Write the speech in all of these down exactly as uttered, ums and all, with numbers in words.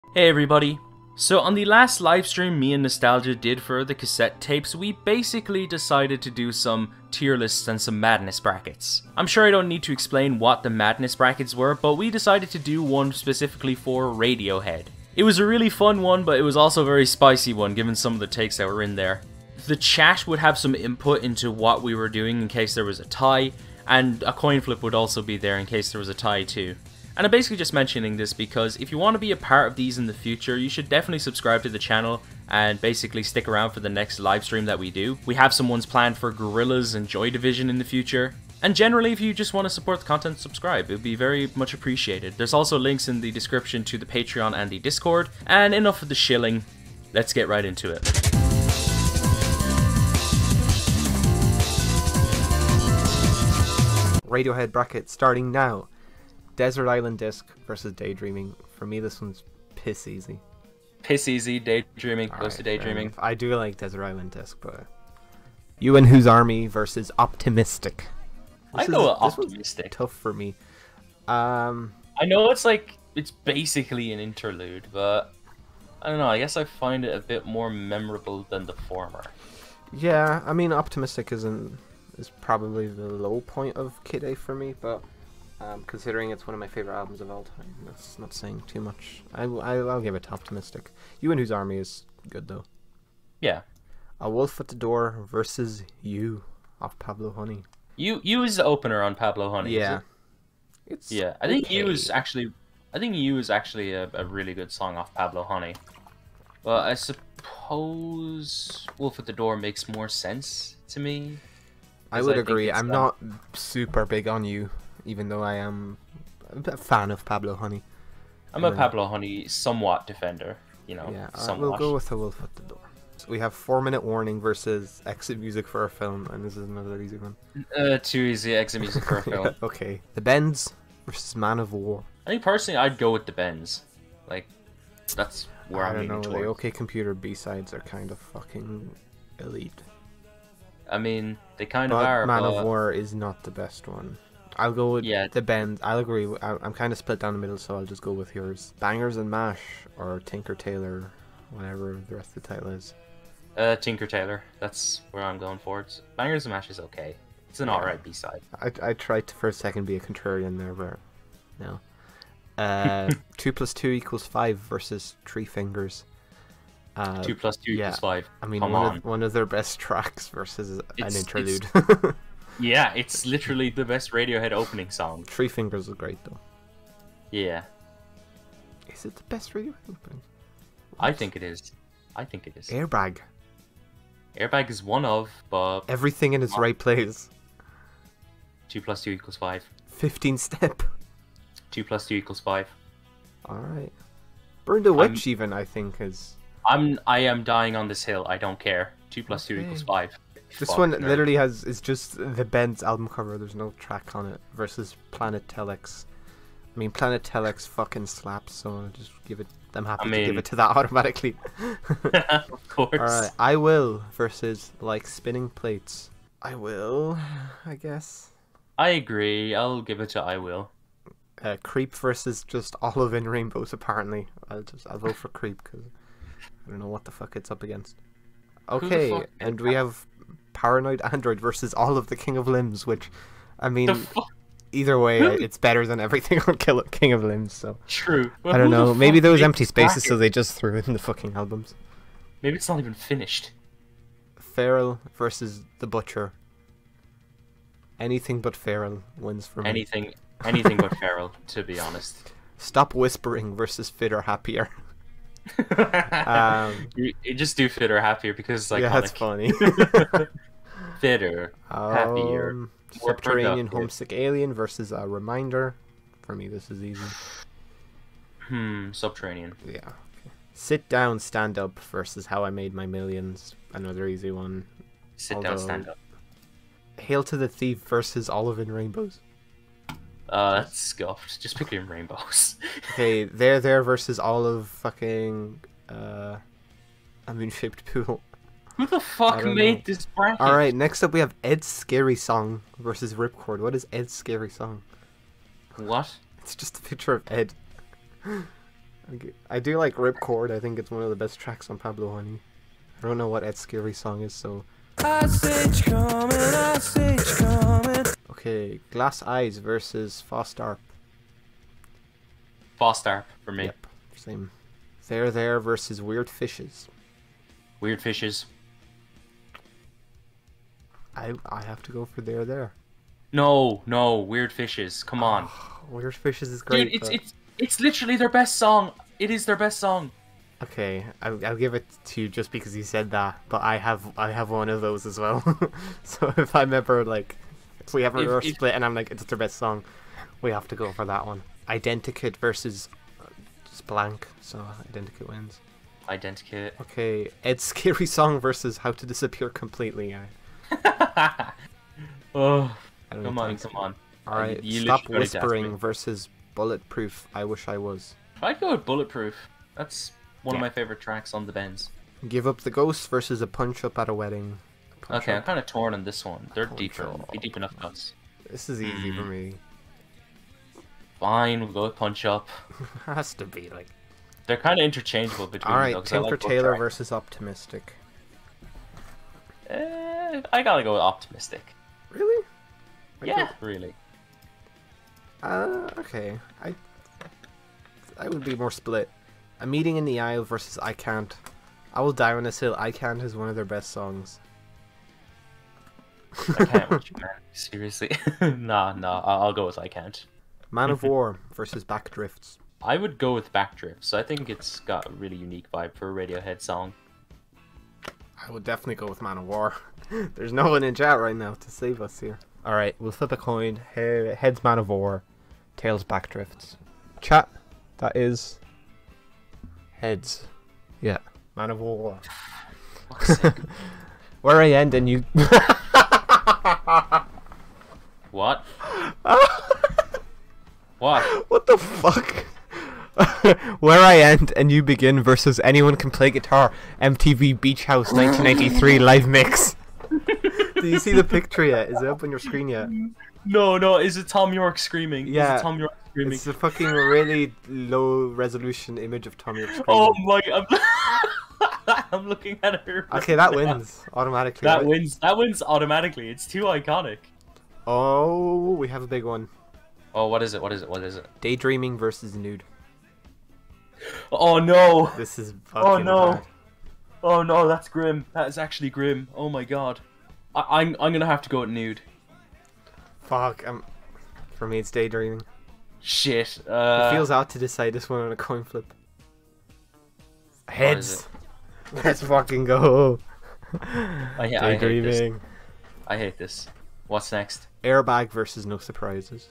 Hey everybody! So on the last livestream me and Nostalgia did for the cassette tapes, we basically decided to do some tier lists and some madness brackets. I'm sure I don't need to explain what the madness brackets were, but we decided to do one specifically for Radiohead. It was a really fun one, but it was also a very spicy one given some of the takes that were in there. The chat would have some input into what we were doing in case there was a tie, and a coin flip would also be there in case there was a tie too. And I'm basically just mentioning this because if you want to be a part of these in the future, you should definitely subscribe to the channel and basically stick around for the next live stream that we do. We have some ones planned for Gorillaz and Joy Division in the future. And generally, if you just want to support the content, subscribe. It would be very much appreciated. There's also links in the description to the Patreon and the Discord. And enough of the shilling. Let's get right into it. Radiohead bracket starting now. Desert Island Disc versus Daydreaming. For me, this one's piss easy. Piss easy, Daydreaming, close right, to Daydreaming. I do like Desert Island Disc, but... You and Whose Army versus Optimistic. I This go is- with this one's Optimistic. Tough for me. Um, I know it's like, it's basically an interlude, but I don't know, I guess I find it a bit more memorable than the former. yeah, I mean, Optimistic isn't is probably the low point of Kid A for me, but um, considering it's one of my favorite albums of all time, that's not saying too much. I, I, I'll give it to Optimistic. You and Whose Army is good, though. Yeah. A Wolf at the Door versus You of Pablo Honey. You you is the opener on Pablo Honey, is Yeah. it? It's Yeah, I think okay. You is actually, I think You is actually a, a really good song off Pablo Honey. But I suppose Wolf at the Door makes more sense to me. I 'cause would think agree. it's, I'm um, not super big on You, even though I am a fan of Pablo Honey. I'm a Um, Pablo Honey somewhat defender, you know, Yeah, uh, somewhat. we'll go with A Wolf at the Door. So we have Four Minute Warning versus Exit Music for a Film, and this is another easy one. Uh, too easy exit music for a film. Okay. The Bends versus Man of War. I think personally I'd go with the Benz. Like, that's where I I'm don't know. leaning The towards. OK Computer B-sides are kind of fucking elite. I mean, they kind of But are, Man but of War is not the best one. I'll go with Yeah. the Bend. I'll agree. w- I- I'm kind of split down the middle, so I'll just go with yours. Bangers and Mash, or Tinker Tailor, whatever the rest of the title is. uh, Tinker Tailor. That's where I'm going for. It's, Bangers and Mash is okay. It's an Yeah. alright B-side. I I tried to for a second be a contrarian there, but no. Uh, two plus two equals five versus Three Fingers. Uh, Two plus two yeah. equals five. I mean, Come one on. of one of their best tracks versus an It's- interlude. Yeah, it's literally the best Radiohead opening song. Three Fingers is great though. Yeah, Is it the best Radiohead opening? I think it is. I think it is. Airbag. Airbag is one of, but Everything in its right place. two plus two equals five. Fifteen Step. Two plus two equals five. All right. Burn the Witch even I think is. I'm I am dying on this hill. I don't care. Two plus two Okay. equals five. This Fuck, one nerd. literally has is just the Ben's album cover. There's no track on it versus Planet Telex. I mean, Planet Telex fucking slaps, so I'll just give it. I'm happy I to give mean- it to that automatically. Of course. All right, I Will versus Like Spinning Plates. I Will, I guess. I agree. I'll give it to I Will. Uh, Creep versus just Olive in Rainbows. Apparently, I'll just I'll vote for Creep because I don't know what the fuck it's up against. the Okay, fuck- and we have Paranoid Android versus all of the King of Limbs, which, I mean, The fuck? either way, it's better than everything on Kill- King of Limbs. So True. But I don't who the know. Maybe fuck there was made empty this spaces, so bracket? they just threw in the fucking albums. Maybe it's not even finished. Feral versus The Butcher. Anything but Feral wins for me. Anything, anything but Feral, to be honest. Stop Whispering versus Fitter Happier. Um, you, you just do Fitter Happier because it's iconic. yeah, that's funny. Fitter, happier. Um, more Subterranean productive. Homesick Alien versus a Reminder. For me, this is easy. Hmm, Subterranean. Yeah. Okay. Sit Down, Stand Up versus How I Made My Millions. Another easy one. Sit Although- down, stand up. Hail to the Thief versus Olive in Rainbows. Uh, that's scuffed. Just pick your rainbows. Okay, There There versus all of fucking uh, a Moon Shaped Pool. Who the I fuck don't made know. this bracket? Alright, next up we have Ed's Scary Song versus Ripcord. What is Ed's Scary Song? What? It's just a picture of Ed. Okay. I do like Ripcord. I think it's one of the best tracks on Pablo Honey. I don't know what Ed Scary song is, so. Ice coming, ice coming. Okay, Glass Eyes versus Fostarp. Fostarp for me. Yep, same. There There versus Weird Fishes. Weird Fishes. I I have to go for There There. No, no, Weird Fishes. Come on. Oh, Weird Fishes is great. Dude, it's but... it's it's literally their best song. It is their best song. Okay, I'll, I'll give it to you just because you said that, but I have I have one of those as well. So if I'm ever like, if we ever If- are if- split and I'm like, it's their best song, we have to go for that one. Identikit versus uh, just blank, so Identikit wins. Identikit. Okay, Ed Scary song versus How to Disappear Completely. I, Oh, I don't come know on, if come I- on. Alright, You Stop literally gotta Whispering dance me. versus Bulletproof. I Wish I Was. I'd go with Bulletproof. That's one of Yeah. my favorite tracks on the Benz. Give Up the Ghost versus A Punch Up at a Wedding. Punch Okay, I'm Up. kind of torn on this one. They're Punch deeper, Up. be deep enough cuts. This is easy for Mm. me. Fine, we'll go with Punch Up. Has to be like. They're kind of interchangeable between Alright, them. though, 'cause I Tinker like both Tailor tracks. versus Optimistic. Eh, I gotta go with Optimistic. Really? I Yeah, could- really. Uh, okay. I I would be more split. A Meeting in the Aisle versus I Can't. I Will Die on This Hill. I Can't is one of their best songs. I can't with you, man. Seriously. nah, nah, I- I'll go with I Can't. Man of War versus Backdrifts. I would go with Backdrift, so I think it's got a really unique vibe for a Radiohead song. I would definitely go with Man of War. There's no one in chat right now to save us here. Alright, we'll flip a coin. He- Heads Man of War. Tails Backdrifts. Chat. That is... Heads. Yeah. Man of War. Fuck's sake. Where I end and you... What? What? What the fuck? Where I End and You Begin versus Anyone Can Play Guitar. M T V Beach House nineteen ninety-three live mix. Do you see the picture yet? Is it up on your screen yet? No, no, is it Tom York screaming? Yeah. Is it Tom York screaming? It's a fucking really low resolution image of Tom York screaming. Oh my, I'm, I'm looking at her. Okay, that wins automatically. That right? wins. That wins automatically. It's too iconic. Oh, we have a big one. Oh, what is it? What is it? What is it? Daydreaming versus Nude. Oh no! This is Oh, fucking no. hard. Oh no, that's grim. That is actually grim. Oh my god. I, I'm I'm gonna have to go with Nude. Fuck. Um, for me, it's Daydreaming. Shit. Uh, It feels out to decide this one on a coin flip. is Heads. Let's fucking go. I, I hate this. Daydreaming. I hate this. What's next? Airbag versus No Surprises.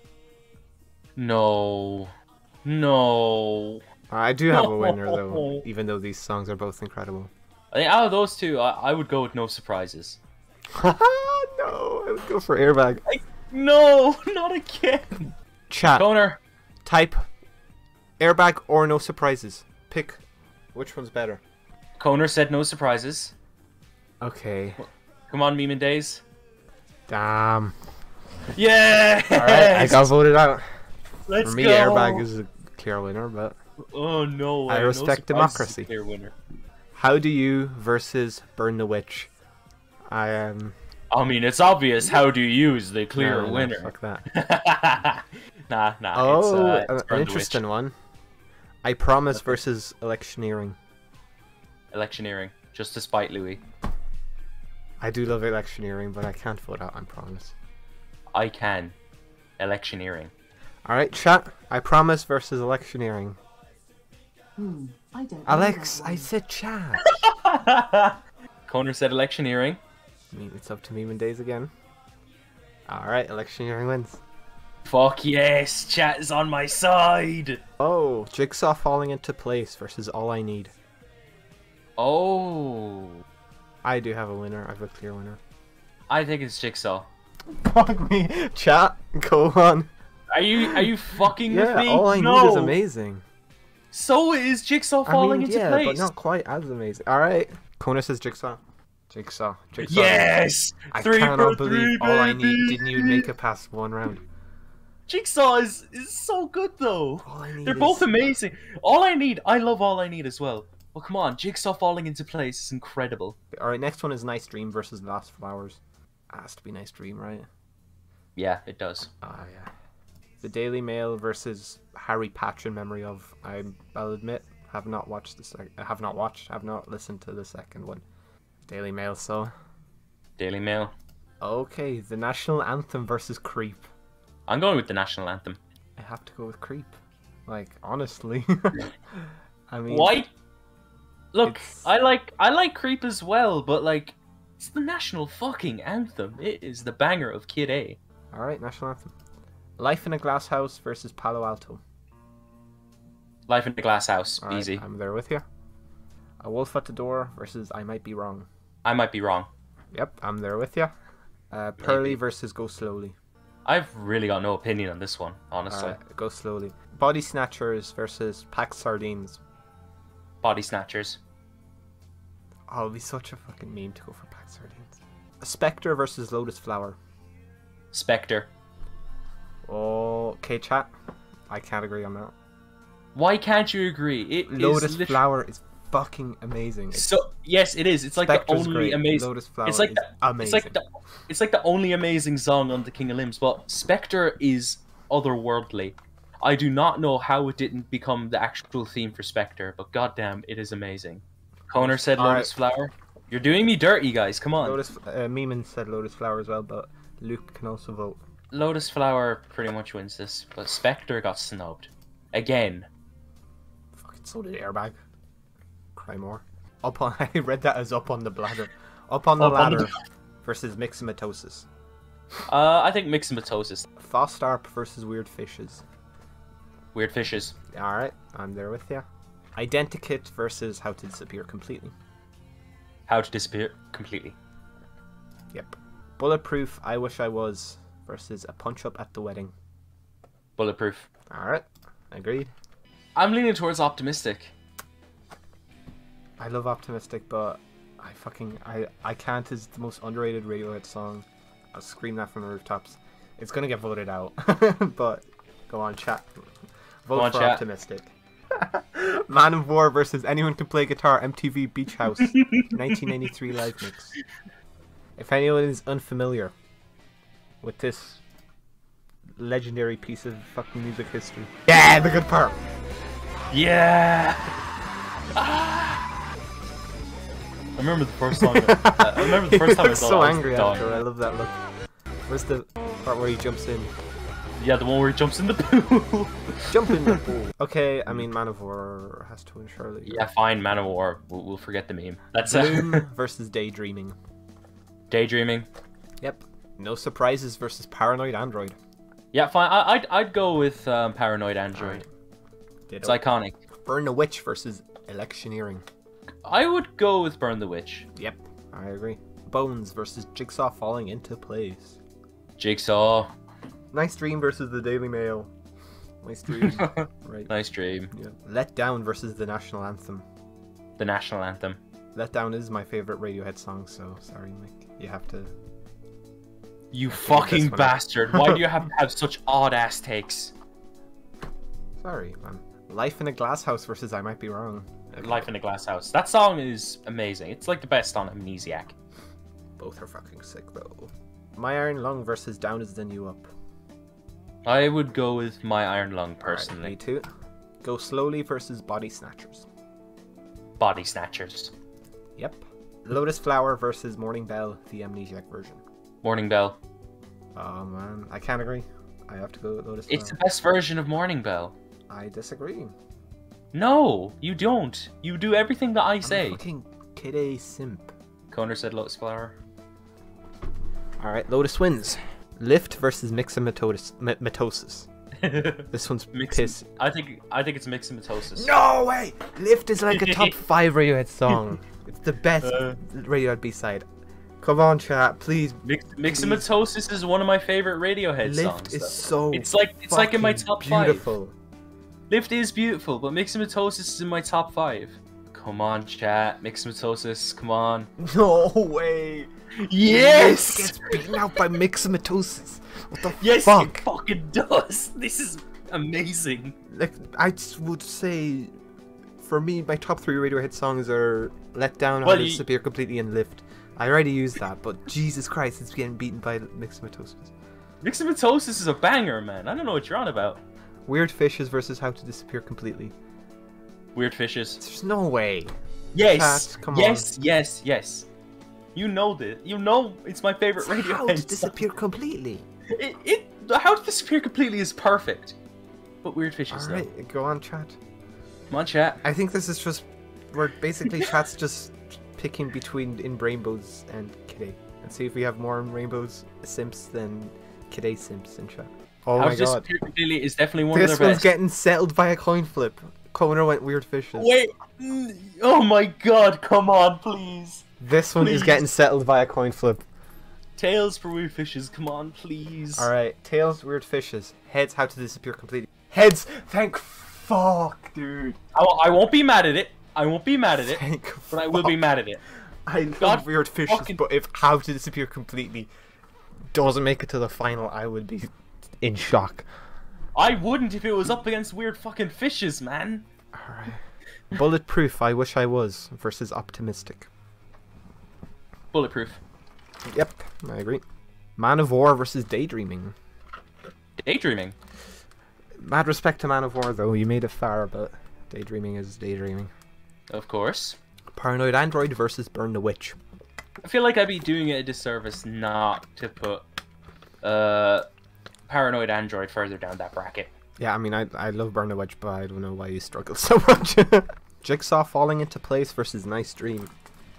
No. No. I do have a winner though, No. even though these songs are both incredible. I think out of those two, I, I would go with No Surprises. No, I would go for Airbag. No, not again. Chat. Connor. Type Airbag or No Surprises. Pick which one's better. Connor said No Surprises. Okay. Come on, Meme and Days. Damn. Yeah. Alright, I got voted out. Let's For me, go. Airbag is a clear winner, but Oh no way. I No respect Surprises is democracy. a clear winner. How Do You versus Burn the Witch. I am. Um, I mean, it's obvious. How do you use the clear no, no, winner? Fuck that. nah, nah. Oh, it's, uh, an- it's an Burn the Witch. interesting one. I Promise versus Electioneering. Electioneering, just to spite Louis. I do love Electioneering, but I can't vote out I Promise. I can. Electioneering. Alright, chat. I Promise versus Electioneering. Hmm, I don't know Alex, that I one. said chat. Connor said electioneering. I mean, it's up to Meme and Days again. Alright, Electioneering wins. Fuck yes, chat is on my side. Oh, Jigsaw Falling Into Place versus All I Need. Oh, I do have a winner. I have a clear winner. I think it's Jigsaw. Fuck me. Chat, go on. Are you are you fucking Yeah, with me? All I no. Need is amazing. So is Jigsaw I falling mean, into yeah, place. but not quite as amazing. Alright. Kona says Jigsaw. Jigsaw. Jigsaw. Yes. I three cannot for believe three, All I Need baby. didn't even make it past one round. Jigsaw is is so good though. All I need They're is... both amazing. All I Need, I love All I Need as well. Well, come on, Jigsaw falling into place is incredible. Alright, next one is Nice Dream versus Lost Flowers. Has to be Nice Dream, right? Yeah, it does. Ah, yeah. The Daily Mail versus Harry Patch in memory of. I, I'll admit, have not watched the sec- have not watched, have not listened to the second one. Daily Mail, so. Daily Mail. Okay, the National Anthem versus Creep. I'm going with the national anthem. I have to go with Creep. Like, honestly. I mean, Why? Look, it's- I like I like Creep as well, but like, it's the national fucking anthem. It is the banger of Kid A. Alright, National Anthem. Life in a Glass House versus Palo Alto. Life in the Glass House, All right, easy. I'm there with you. A Wolf at the Door versus I Might Be Wrong. I might be wrong. Yep, I'm there with you. Uh, Pearly Maybe. versus Go Slowly. I've really got no opinion on this one, honestly. Alright, Go Slowly. Body Snatchers versus Packed Sardines. Body Snatchers. Oh, it'd be such a fucking meme to go for Packed Sardines. Spectre versus Lotus Flower. Spectre. Oh, okay, chat. I can't agree on that. Why can't you agree? It is Lotus lit- Flower is fucking amazing. It's, So yes, it is. It's like Spectre's the only great. amazing. Lotus Flower It's like is the, amazing. It's like the, it's like the only amazing song on the King of Limbs. But Spectre is otherworldly. I do not know how it didn't become the actual theme for Spectre, but goddamn, it is amazing. Connor said All right. Lotus Flower. You're doing me dirty, guys. Come on. Lotus, uh, Meeman said Lotus Flower as well, but Luke can also vote. Lotus Flower pretty much wins this, but Spectre got snubbed again. Fucking so did Airbag. Cry more. Up on, I read that as up on the bladder. Up on the Up on the- ladder versus Myxomatosis. Uh, I think Myxomatosis. Fostarp versus Weird Fishes. Weird Fishes. Alright, I'm there with you. Identikit versus How to Disappear Completely. How to Disappear Completely. Yep. Bulletproof, I Wish I Was versus A Punch Up at the Wedding. Bulletproof. Alright, agreed. I'm leaning towards Optimistic. I love Optimistic, but I fucking I I Can't is the most underrated Radiohead song. I'll scream that from the rooftops. It's gonna get voted out, but go on, chat. Vote Go on, for chat. Optimistic. Man of War versus Anyone Can Play Guitar, M T V Beach House, nineteen ninety-three live mix. If anyone is unfamiliar with this legendary piece of fucking music history, yeah, the good part. Yeah. Ah! I remember the first time. I remember the first time I He looks saw so it, I was angry dying. after. I love that look. Where's the part where he jumps in? Yeah, the one where he jumps in the pool. Jump in the pool. Okay, I mean, Man of War has to win, surely. Yeah, fine, Man of War. We'll, we'll forget the meme. That's Bloom uh, versus Daydreaming. Daydreaming. Yep. No Surprises versus Paranoid Android. Yeah, fine. I, I'd I'd go with um, Paranoid Android. It's Ditto. iconic. Burn the Witch versus Electioneering. I would go with Burn the Witch. Yep, I agree. Bones versus Jigsaw Falling into Place. Jigsaw. Nice Dream versus the Daily Mail. Nice Dream. Right. Nice dream. Yeah. Let Down versus the National Anthem. The national anthem. Let Down is my favorite Radiohead song, so sorry, Mike. You have to. You this fucking one up. bastard. Why do you have to have such odd ass takes? Sorry, man. Life in a Glass House versus I Might Be Wrong. Life in a Glass House. That song is amazing. It's like the best on Amnesiac. Both are fucking sick, though. My Iron Lung versus Down is the New Up. I would go with My Iron Lung Alright, personally. me too. Go Slowly versus Body Snatchers. Body Snatchers. Yep. Lotus Flower versus Morning Bell, the Amnesiac version. Morning Bell. Oh man, I can't agree. I have to go with Lotus It's the Flower. best version of Morning Bell. I disagree. No, you don't. You do everything that I I'm a say. fucking Kid A simp. Connor said Lotus Flower. Alright, Lotus wins. Lift versus Myxomatosis. M- mitosis. This one's Mix- piss. I think I think it's Myxomatosis. No way! Lift is like a top five Radiohead song. It's the best Uh. Radiohead B-side. Come on, chat, please. Mix- Myxomatosis is one of my favorite Radiohead Lift songs. is though. so It's like it's like in my fucking top five. beautiful. Lift is beautiful, but Myxomatosis is in my top five. Come on, chat. Myxomatosis, come on. No way. Yes! Gets beaten out by myxomatosis. What the Yes, fuck? it fucking does. This is amazing. Like, I just would say, for me, my top three Radiohead songs are Let Down, Well, How to you- Disappear Completely, and Lift. I already used that, but Jesus Christ, it's getting beaten by myxomatosis. Myxomatosis is a banger, man. I don't know what you're on about. Weird Fishes versus How to Disappear Completely. Weird fishes. There's no way. Yes. Chat, come yes, yes, yes. You know this. You know it's my favorite How to Radiohead song. Disappear Completely. It, it, How to Disappear Completely is perfect. But Weird Fishes, though. Alright, go on, chat. Come on, chat. I think this is just where basically chat's just picking between In Rainbows and Kid A. And see if we have more In Rainbows simps than Kid A simps in chat. Oh How my to god. Disappear Completely is definitely one This of their one's best. getting settled by a coin flip. Kona went Weird Fishes. Wait. mm, Oh my god, come on, please. This one is please. getting settled by a coin flip. Tails for Weird Fishes, come on, please. Alright, Tails, Weird Fishes. Heads, How to Disappear Completely. Heads, thank fuck, dude. I, w- I won't be mad at it. I won't be mad at it. Thank But I will be fuck. mad at it. I love God Weird Fishes, fucking- but if How to Disappear Completely doesn't make it to the final, I would be in shock. I wouldn't if it was up against Weird fucking Fishes, man. Alright. Bulletproof, I Wish I Was versus Optimistic. Bulletproof. Yep, I agree. Man of War versus Daydreaming. Daydreaming. Mad respect to Man of War though, you made it far, but Daydreaming is Daydreaming. Of course. Paranoid Android versus Burn the Witch. I feel like I'd be doing it a disservice not to put uh, Paranoid Android further down that bracket. Yeah, I mean, I I love Burn the Witch, but I don't know why you struggle so much. Jigsaw Falling Into Place versus Nice Dream.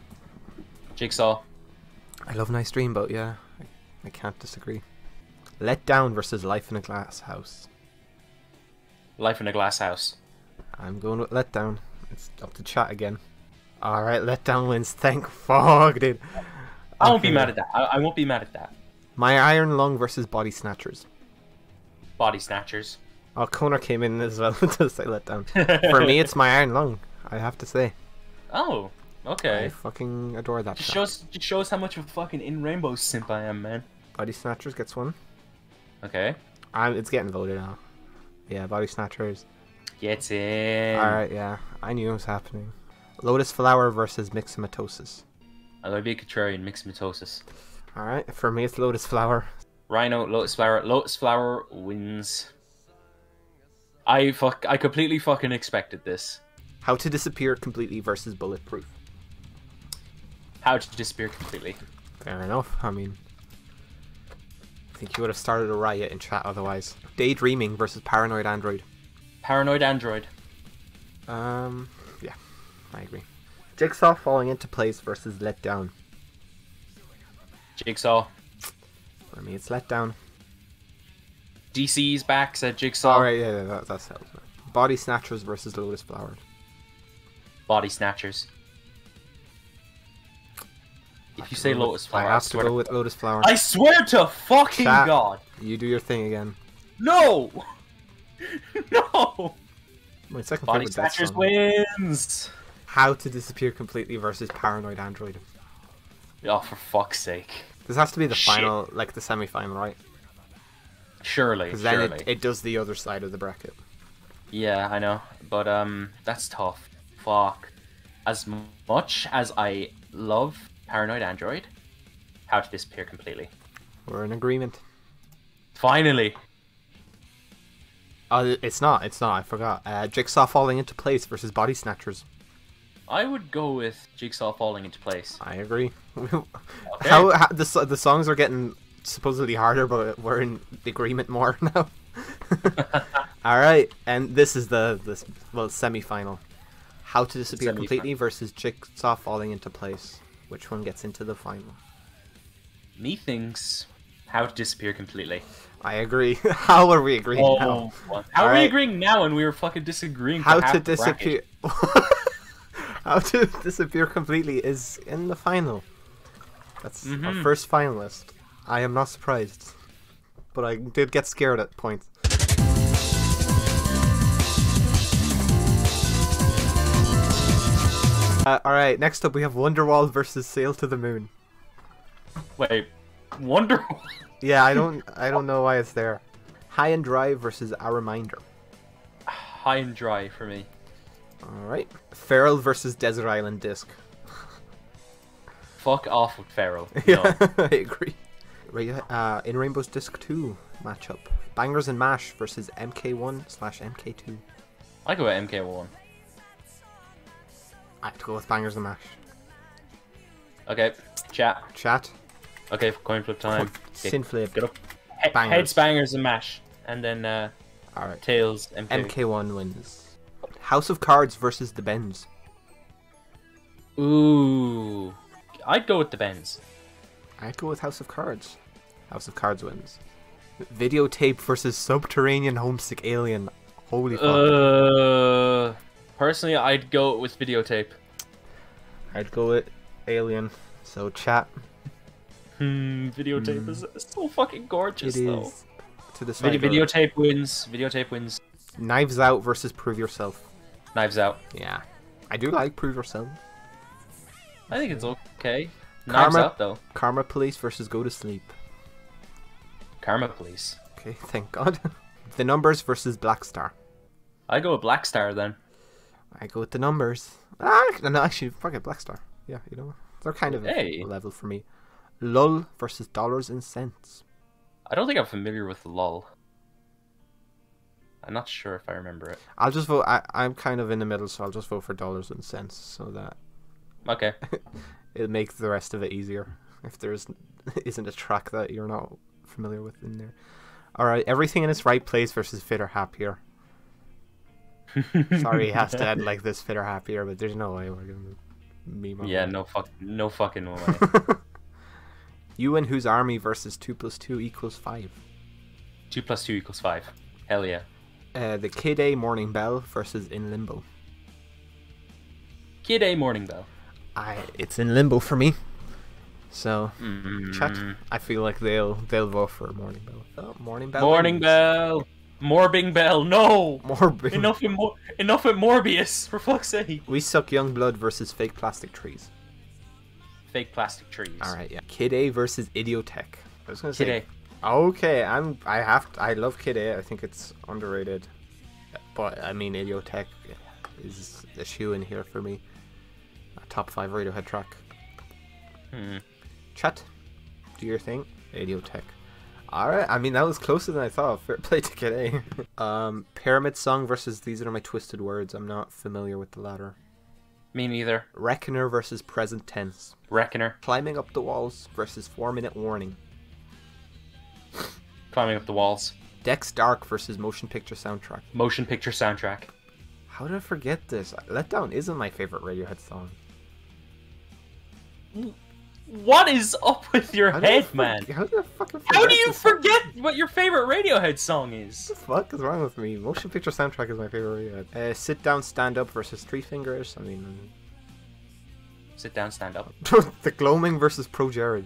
Jigsaw. I love Nice Dream, but yeah, I, I can't disagree. Let Down versus Life in a Glass House. Life in a Glass House. I'm going with Let Down. It's up to chat again. Alright, Let Down wins. Thank fuck, dude. I won't be Okay. mad at that. I, I won't be mad at that. My Iron Lung versus Body Snatchers. Body Snatchers. Oh, Connor came in as well to say Let Down. For me, it's My Iron Lung, I have to say. Oh, I okay. fucking adore that Just track. shows, just shows how much of a fucking In Rainbow simp I am, man. Body Snatchers gets one. Okay. I'm, it's getting voted now. Yeah, Body Snatchers. Gets in. Alright, yeah. I knew it was happening. Lotus Flower versus Myxomatosis. I'm gonna be contrarian, Myxomatosis. Alright, for me it's Lotus Flower. Rhino, Lotus Flower. Lotus Flower wins. I fuck. I completely fucking expected this. How to Disappear Completely versus Bulletproof. How to disappear completely. Fair enough, I mean... I think you would have started a riot in chat otherwise. Daydreaming versus Paranoid Android. Paranoid Android. Um, yeah, I agree. Jigsaw Falling Into Place versus Let Down. Jigsaw. For me it's Let Down. D C's back, said Jigsaw. Alright, yeah, yeah, that, that settles it. Body Snatchers versus Lotus Flower. Body Snatchers. If you say Lotus Flower, I I, have to swear go with Lotus Flower. I swear to fucking Chat. God. You do your thing again. No! No! My second Body favorite Death Snatchers song. wins! How to Disappear Completely versus Paranoid Android. Oh, for fuck's sake. This has to be the Shit. final, like the semi-final, right? Surely, Because then surely. it, it does the other side of the bracket. Yeah, I know. But, um, that's tough. Fuck. As m- much as I love Paranoid Android, How to Disappear Completely. We're in agreement. Finally! Oh, it's not. It's not. I forgot. Uh, Jigsaw Falling Into Place versus Body Snatchers. I would go with Jigsaw Falling Into Place. I agree. how, how the so- the songs are getting supposedly harder, but we're in agreement more now. All right, and this is the this well semi-final. How to Disappear Semi-final. Completely versus Jigsaw Falling Into Place. Which one gets into the final? Methinks How to Disappear Completely. I agree. How are we agreeing Oh, now? well, how are we Alright. agreeing now when we were fucking disagreeing? How for half to the bracket? disappear? How to Disappear Completely is in the final. That's our Mhm. first finalist. I am not surprised, but I did get scared at points. Uh, Alright, next up we have Wonderwall versus Sail to the Moon. Wait, Wonder. Yeah, I don't I don't know why it's there. High and Dry versus A Reminder. High and Dry for me. Alright. Feral versus Desert Island Disc. Fuck off with Feral. Yeah, No. I agree. Right, uh, in Rainbow's Disc two matchup. Bangers and Mash versus M K one slash M K two. I go with M K one. I have to go with Bangers and Mash. Okay, chat. Chat. Okay, coin flip time. Okay, Sin flip. get up. He Bangers. Heads, bangers, and mash. And then uh, Alright. tails, M K. M K one wins. House of Cards versus the Bends. Ooh. I'd go with the Benz. I'd go with House of Cards. House of Cards wins. Videotape versus Subterranean Homesick Alien. Holy fuck. Uh, personally, I'd go with videotape. I'd go with Alien. So chat. Hmm, videotape is so fucking gorgeous, It though. is. To the side. Video, videotape wins. Videotape wins. Knives Out versus Prove Yourself. Knives Out. Yeah. I do like Prove Yourself. I think it's okay. Knives Karma- Out, though. Karma Police versus Go to Sleep. Karma Police. Okay, thank God. The Numbers versus Black Star. I go with Black Star then. I go with The Numbers. Ah, no, actually, fuck it, Black Star. Yeah, you know, they're kind of Hey. a level for me. Lull versus Dollars and Cents. I don't think I'm familiar with LOL. I'm not sure if I remember it. I'll just vote. I, I'm kind of in the middle, so I'll just vote for Dollars and Cents so that Okay. it'll make the rest of it easier if there's isn't a track that you're not familiar with in there. All right, Everything in its Right Place versus Fitter Happier. Sorry, he has to end like this, Fitter Happier, but there's no way we're gonna meme. Yeah, no fuck, no fucking way. You and Whose Army versus Two plus Two equals Five. Two plus two equals five. Hell yeah. Uh, the Kid A Morning Bell versus In Limbo. Kid A Morning Bell. I it's In Limbo for me. So Mm. chat. I feel like they'll they'll vote for Morning Bell. Oh, Morning Bell. Morning wins. Bell. Morbing Bell. No. More big. Enough in Mor- enough in Morbius, for fuck's sake. We Suck Young Blood versus Fake Plastic Trees. Fake plastic trees. All right, yeah. Kid A versus Idiotech. I was gonna Kid say. A. Okay, I'm. I have. To, I love Kid A. I think it's underrated. But I mean, Idiotech is a shoe in here for me. A top five Radiohead track. Hmm. Chat, do your thing. Idiotech. All right. I mean, that was closer than I thought. Fair play to Kid A. um, Pyramid Song versus These Are My Twisted Words. I'm not familiar with the latter. Me neither. Reckoner versus Present Tense. Reckoner. Climbing Up the Walls versus Four Minute Warning. Climbing up the walls. Dex Dark versus Motion Picture Soundtrack. Motion picture soundtrack. How did I forget this? Let Down isn't my favorite Radiohead song. What is up with your How did I head, for- man? How did I fucking forget How do you this song? forget what your favorite Radiohead song is? What the fuck is wrong with me? Motion Picture Soundtrack is my favorite Radiohead. Uh, Sit Down, Stand Up versus Three Fingers. I mean... Sit down, stand up. The Gloaming versus Pro Jared.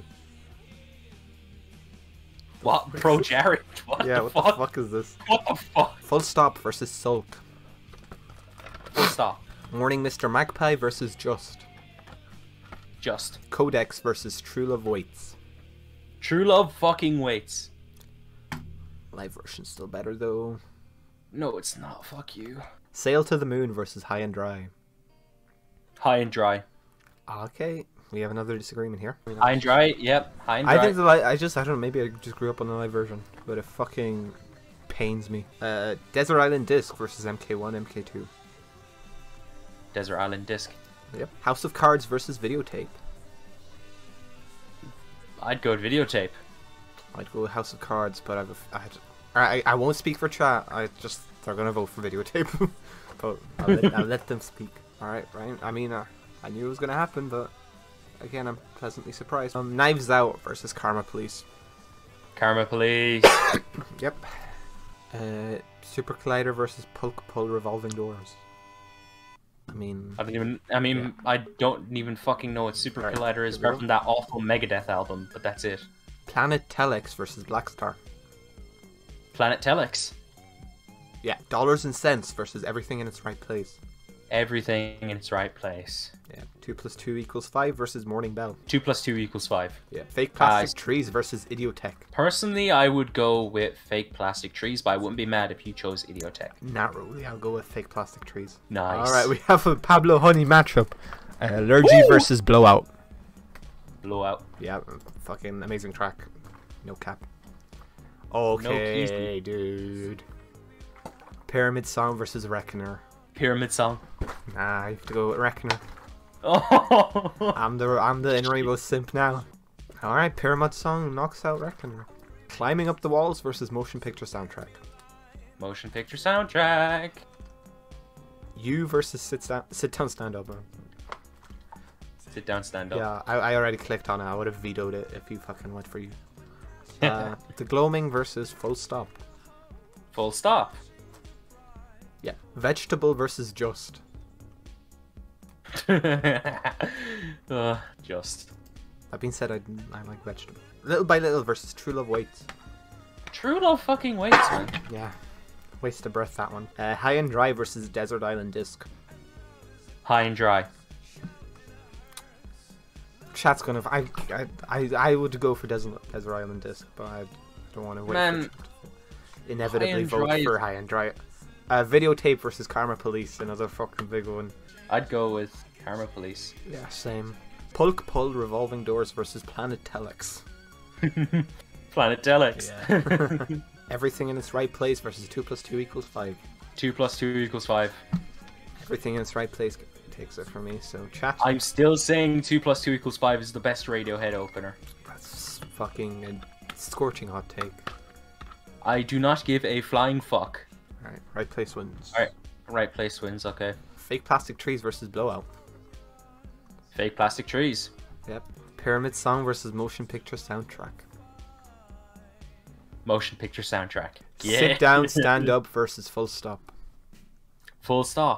What? Pro Jared? What Yeah, the what fuck? the fuck is this? What the fuck? Full Stop versus Sulk. Full stop. Morning Mister Magpie versus Just. Just. Codex versus True Love Waits. True love fucking waits. Live version's still better though. No, it's not. Fuck you. Sail to the Moon versus High and Dry. High and dry. Okay, we have another disagreement here. High and dry. Yep. High and dry. I think the li- I just I don't know, maybe I just grew up on the live version, but it fucking pains me. Uh, Desert Island Disc versus M K one, M K two. Desert Island Disc. Yep. House of Cards versus Videotape. I'd go with videotape. I'd go with House of Cards, but I've I, had, I I won't speak for chat. I just they're gonna vote for Videotape, but I'll let, I'll let them speak. All right, Ryan. I mean, uh, I knew it was gonna happen, but again, I'm pleasantly surprised. Um, Knives Out versus Karma Police. Karma Police. Yep. Uh, Super Collider versus Pulk Pull Revolving Doors. I mean, I don't even. I mean, Yeah. I don't even fucking know what Super Alright, Collider is here we apart go. from that awful Megadeth album, but that's it. Planet Telex versus Black Star. Planet Telex. Yeah. Dollars and Cents versus Everything in its Right Place. Everything in its right place. Yeah. Two plus two equals five versus Morning Bell. Two plus two equals five. Yeah. Fake plastic Uh, trees versus Idiotech. Personally, I would go with fake plastic trees, but I wouldn't be mad if you chose Idiotech. Narrowly, I'll go with fake plastic trees. Nice. All right, we have a Pablo Honey matchup. Uh, Allergy versus Blowout. Blowout. Yeah, fucking amazing track. No cap. Okay, dude. Pyramid Song versus Reckoner. Pyramid Song. Nah, I have to go with Reckoner. Oh. I'm the I'm the In Rainbow simp now. All right, Pyramid Song knocks out Reckoner. Climbing Up the Walls versus Motion Picture Soundtrack. Motion picture soundtrack. You versus Sit Down, sit down Stand Up. Sit down, stand up. Yeah, I, I already clicked on it. I would have vetoed it if you fucking went for you. Uh, the Gloaming versus Full Stop. Full stop. Yeah. Vegetable versus Just. uh, just. That being said, I, I like Vegetable. Little by Little versus True Love Waits. True love fucking waits, man. Yeah. Waste of breath, that one. Uh, High and Dry versus Desert Island Disc. High and dry. Chat's gonna. I, I, I, I would go for Desert, Desert Island Disc, but I don't want to wait Man, for chat to inevitably High and vote Dry for is- High and Dry. Uh, Videotape versus Karma Police, another fucking big one. I'd go with Karma Police. Yeah, same. Pulk Pull Revolving Doors versus Planet Telex. Planet Telex. Yeah. Everything in its Right Place versus two plus two equals five. Two plus two equals five. Everything in its Right Place takes it for me, so chat. I'm still saying two plus two equals five is the best Radiohead opener. That's fucking a scorching hot take. I do not give a flying fuck. Alright, Right Place wins. Alright, right place wins, okay. Fake Plastic Trees versus Blowout. Fake plastic trees. Yep. Pyramid Song versus Motion Picture Soundtrack. Motion picture soundtrack. Yeah. Sit Down, Stand Up versus Full Stop. Full stop.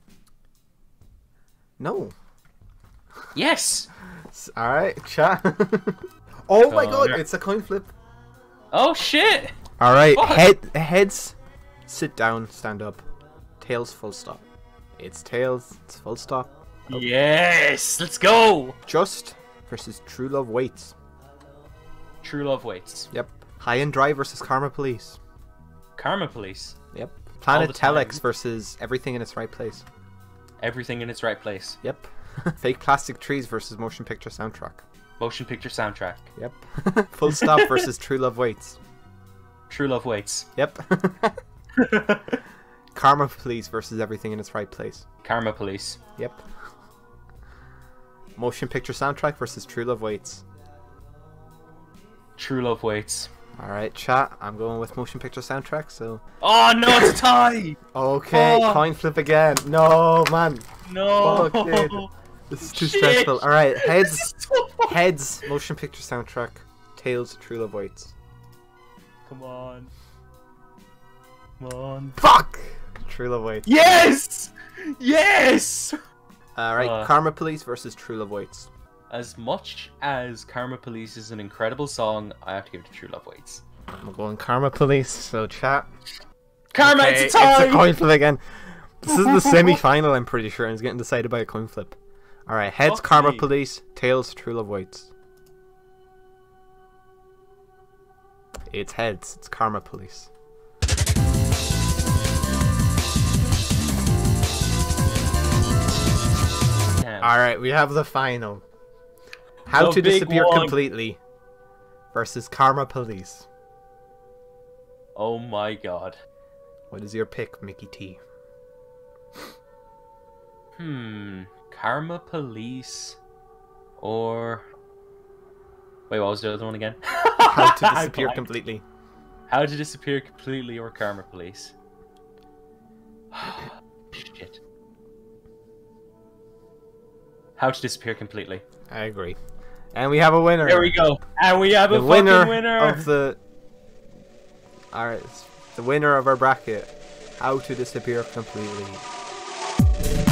No. Yes! Alright, chat. Oh my Oh, god, yeah. it's a coin flip. Oh shit! Alright, Fuck. head heads, sit down, stand up. Tails, full stop. It's tails, it's full stop. Yes! Let's go! Just versus True Love Waits. True love waits. Yep. High and Dry versus Karma Police. Karma Police. Yep. Planet the time. Telex versus Everything in its Right Place. Everything in its right place. Yep. Fake Plastic Trees versus Motion Picture Soundtrack. Motion picture soundtrack. Yep. Full Stop versus True Love Waits. True love waits. Yep. Karma Police versus Everything in its Right Place. Karma Police. Yep. Motion Picture Soundtrack versus True Love Waits. True love waits. Alright, chat. I'm going with Motion Picture Soundtrack, so... Oh no, it's a tie! Okay, Oh. coin flip again. No, man. No! Fuck, dude. This is too Shit. stressful. Alright, heads. Heads, Motion Picture Soundtrack. Tails, True Love Waits. Come on. Come on. Fuck! True Love Waits. Yes! Yes! Alright, Uh. Karma Police versus True Love Waits. As much as Karma Police is an incredible song, I have to give it to True Love Waits. I'm going Karma Police, so chat. Karma, Okay, it's a tie! It's a coin flip again. This is the semi-final, I'm pretty sure, and it's getting decided by a coin flip. Alright, heads, Fuck Karma me. Police. Tails, True Love Waits. It's heads. It's Karma Police. Damn. Alright, we have the final. How The to big Disappear one. Completely versus Karma Police. Oh my god. What is your pick, Mickey T? Hmm. Karma Police. Or. Wait, what was the other one again? How to I Disappear blanked. Completely. How to Disappear Completely or Karma Police? Shit. How to Disappear Completely. I agree. And we have a winner. There we go. And we have The a winner, fucking winner. of the. Alright, the winner of our bracket. How to Disappear Completely.